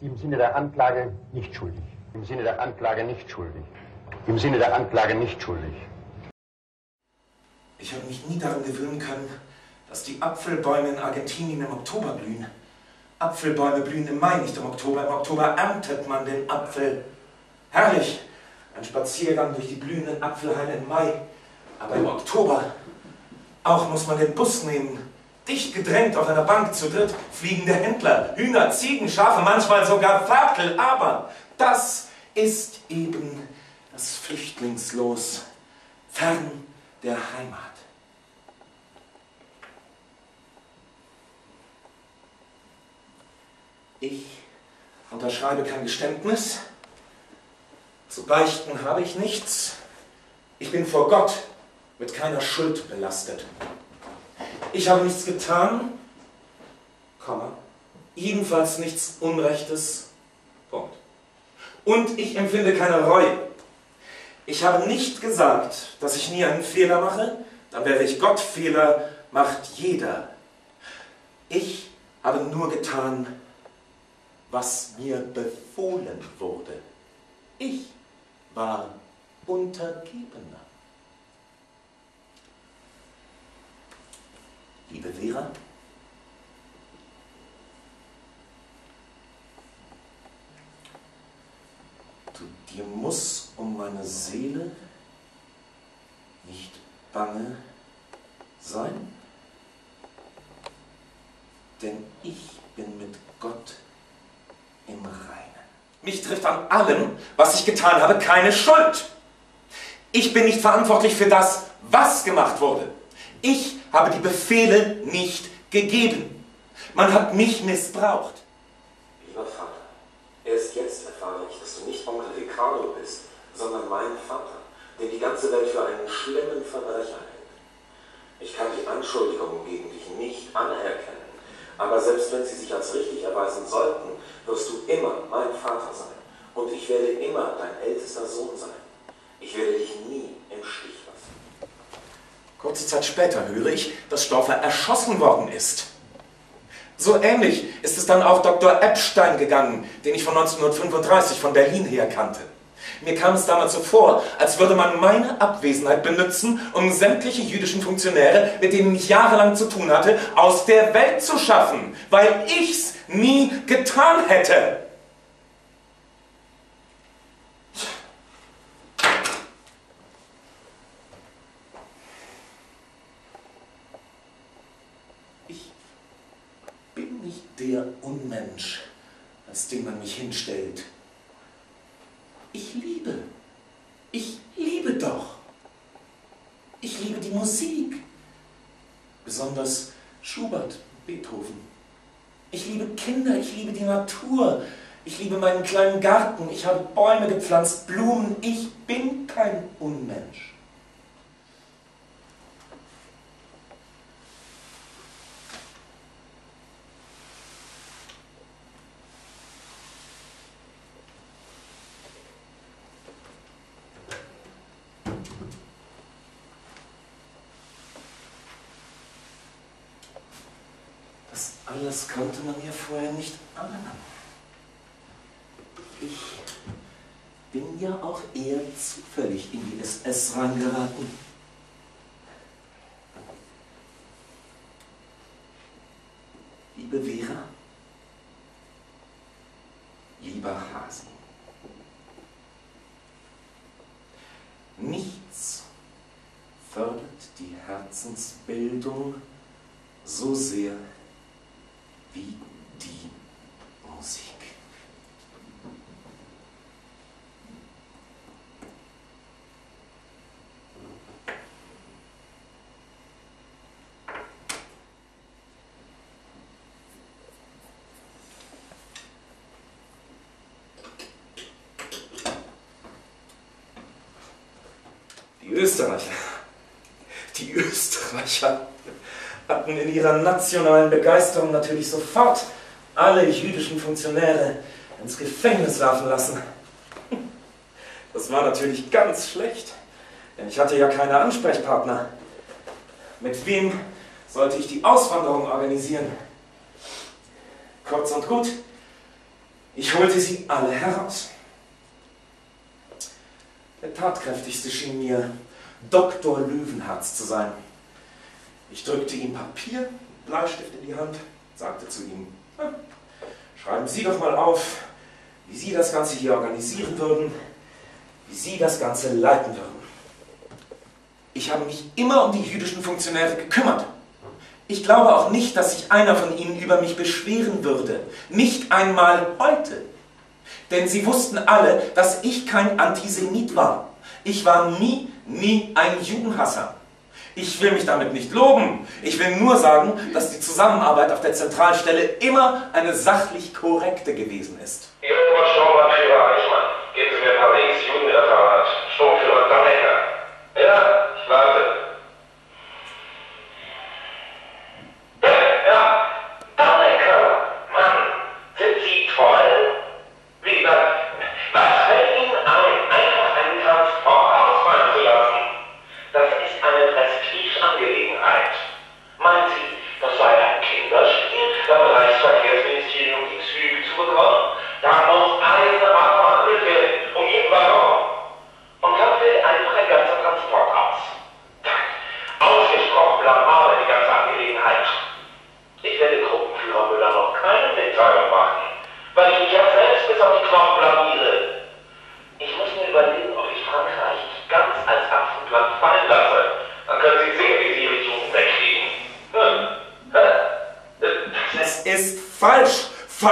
Im Sinne der Anklage nicht schuldig. Im Sinne der Anklage nicht schuldig. Im Sinne der Anklage nicht schuldig. Ich habe mich nie daran gewöhnen können, dass die Apfelbäume in Argentinien im Oktober blühen. Apfelbäume blühen im Mai, nicht im Oktober. Im Oktober erntet man den Apfel. Herrlich! Ein Spaziergang durch die blühenden Apfelhaine im Mai. Aber im Oktober auch muss man den Bus nehmen. Dicht gedrängt auf einer Bank zu dritt. Fliegende Händler, Hühner, Ziegen, Schafe, manchmal sogar Ferkel. Aber das ist eben das Flüchtlingslos. Fern der Heimat. Ich unterschreibe kein Geständnis. Zu beichten habe ich nichts. Ich bin vor Gott mit keiner Schuld belastet. Ich habe nichts getan, jedenfalls nichts Unrechtes, Punkt. Und ich empfinde keine Reue. Ich habe nicht gesagt, dass ich nie einen Fehler mache, dann wäre ich Gott. Fehler macht jeder. Ich habe nur getan, was mir befohlen wurde. Ich war Untergebener. Liebe Vera, dir muss um meine Seele nicht bange sein, denn ich bin mit Gott im Reinen. Mich trifft an allem, was ich getan habe, keine Schuld. Ich bin nicht verantwortlich für das, was gemacht wurde. Ich habe die Befehle nicht gegeben. Man hat mich missbraucht. Lieber Vater, erst jetzt erfahre ich, dass du nicht Onkel Ricardo bist, sondern mein Vater, den die ganze Welt für einen schlimmen Verbrecher hält. Ich kann die Anschuldigungen gegen dich nicht anerkennen, aber selbst wenn sie sich als richtig erweisen sollten, wirst du immer mein Vater sein und ich werde immer dein ältester Sohn sein. Ich werde dich nie im Stich lassen. Kurze Zeit später höre ich, dass Stauffer erschossen worden ist. So ähnlich ist es dann auch Dr. Epstein gegangen, den ich von 1935 von Berlin her kannte. Mir kam es damals so vor, als würde man meine Abwesenheit benutzen, um sämtliche jüdischen Funktionäre, mit denen ich jahrelang zu tun hatte, aus der Welt zu schaffen, weil ich's nie getan hätte. Ich bin nicht der Unmensch, als den man mich hinstellt. Ich liebe doch. Ich liebe die Musik. Besonders Schubert, Beethoven. Ich liebe Kinder, ich liebe die Natur. Ich liebe meinen kleinen Garten. Ich habe Bäume gepflanzt, Blumen. Ich bin kein Unmensch. Das alles konnte man mir vorher nicht ahnen. Ich bin ja auch eher zufällig in die SS reingeraten. Liebe Vera, lieber Hasi, nichts fördert die Herzensbildung so sehr wie die Musik. Die Österreicher hatten in ihrer nationalen Begeisterung natürlich sofort alle jüdischen Funktionäre ins Gefängnis werfen lassen. Das war natürlich ganz schlecht, denn ich hatte ja keine Ansprechpartner. Mit wem sollte ich die Auswanderung organisieren? Kurz und gut, Ich holte sie alle heraus. Der tatkräftigste schien mir Dr. Löwenherz zu sein. Ich drückte ihm Papier, Bleistift in die Hand, sagte zu ihm, schreiben Sie doch mal auf, wie Sie das Ganze hier organisieren würden, wie Sie das Ganze leiten würden. Ich habe mich immer um die jüdischen Funktionäre gekümmert. Ich glaube auch nicht, dass sich einer von ihnen über mich beschweren würde. Nicht einmal heute. Denn sie wussten alle, dass ich kein Antisemit war. Ich war nie ein Judenhasser. Ich will mich damit nicht loben. Ich will nur sagen, dass die Zusammenarbeit auf der Zentralstelle immer eine sachlich korrekte gewesen ist. Ihr Obersturmbannführer Eichmann, geben Sie mir Paris Judenreferat, Sturmführer Dannecker. Ja, ich warte. Ja, Dannecker, Mann, sind Sie toll? Wie, was fällt Ihnen ein, einfach einen Transport ausfallen zu lassen? Das ist eine Prestigeangelegenheit. Meinen Sie, das sei ein Kinderspiel, beim Reichsverkehrsministerium die Züge zu bekommen? Da muss eine Art verhandelt werden, um jeden Waggon. Und dann fällt einfach ein ganzer Transport aus. Ausgesprochen blamabel die ganze Angelegenheit. Ich werde Gruppenführer Müller noch keine Mitteilung machen, weil ich mich ja selbst bis auf die Knochen blamiere. Ich muss mir überlegen, ob ich Frankreich nicht ganz als Apfenplan fallen lasse. Dann können Sie sehen, wie Sie Ihre Jugend wegkriegen. Es ist falsch.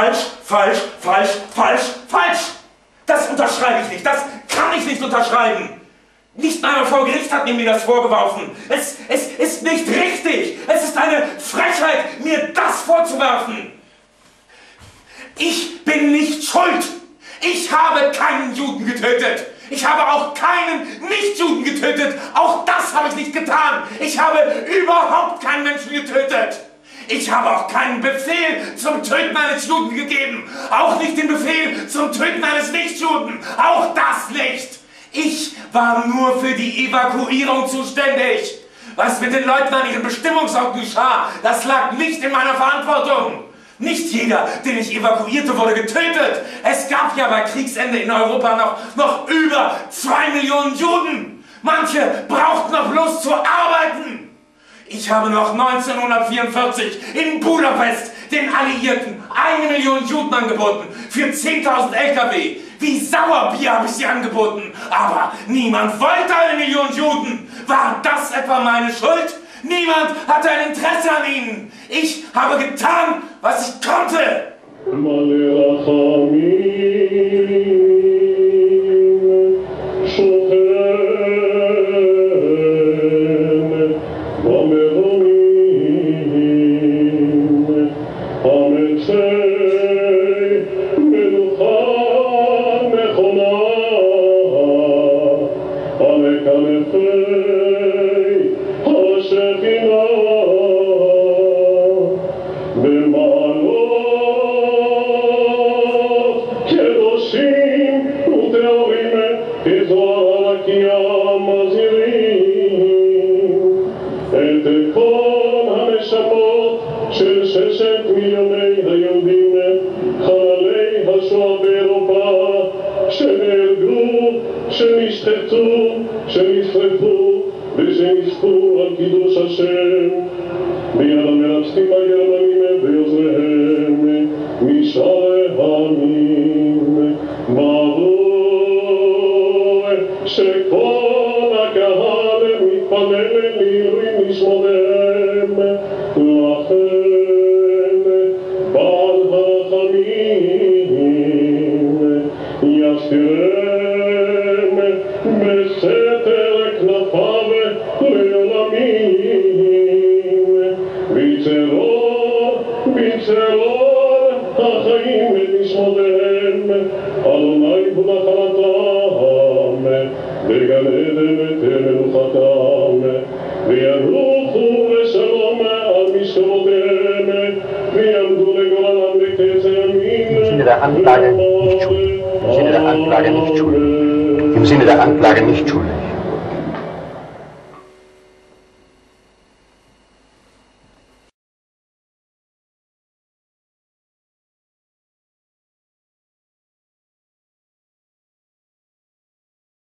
Falsch. Das unterschreibe ich nicht. Das kann ich nicht unterschreiben. Nicht einmal vor Gericht hat mir das vorgeworfen. Es ist nicht richtig. Es ist eine Frechheit, mir das vorzuwerfen. Ich bin nicht schuld. Ich habe keinen Juden getötet. Ich habe auch keinen Nichtjuden getötet. Auch das habe ich nicht getan. Ich habe überhaupt keinen Menschen getötet. Ich habe auch keinen Befehl zum Töten eines Juden gegeben. Auch nicht den Befehl zum Töten eines Nichtjuden. Auch das nicht. Ich war nur für die Evakuierung zuständig. Was mit den Leuten an ihren Bestimmungsorten geschah, das lag nicht in meiner Verantwortung. Nicht jeder, den ich evakuierte, wurde getötet. Es gab ja bei Kriegsende in Europa noch über 2 Millionen Juden. Manche brauchten noch bloß zu arbeiten. Ich habe noch 1944 in Budapest den Alliierten 1 Million Juden angeboten für 10.000 LKW. Wie Sauerbier habe ich sie angeboten. Aber niemand wollte 1 Million Juden. War das etwa meine Schuld? Niemand hatte ein Interesse an ihnen. Ich habe getan, was ich konnte. Im Sinne der Anklage nicht schuldig. Im Sinne der Anklage nicht schuldig.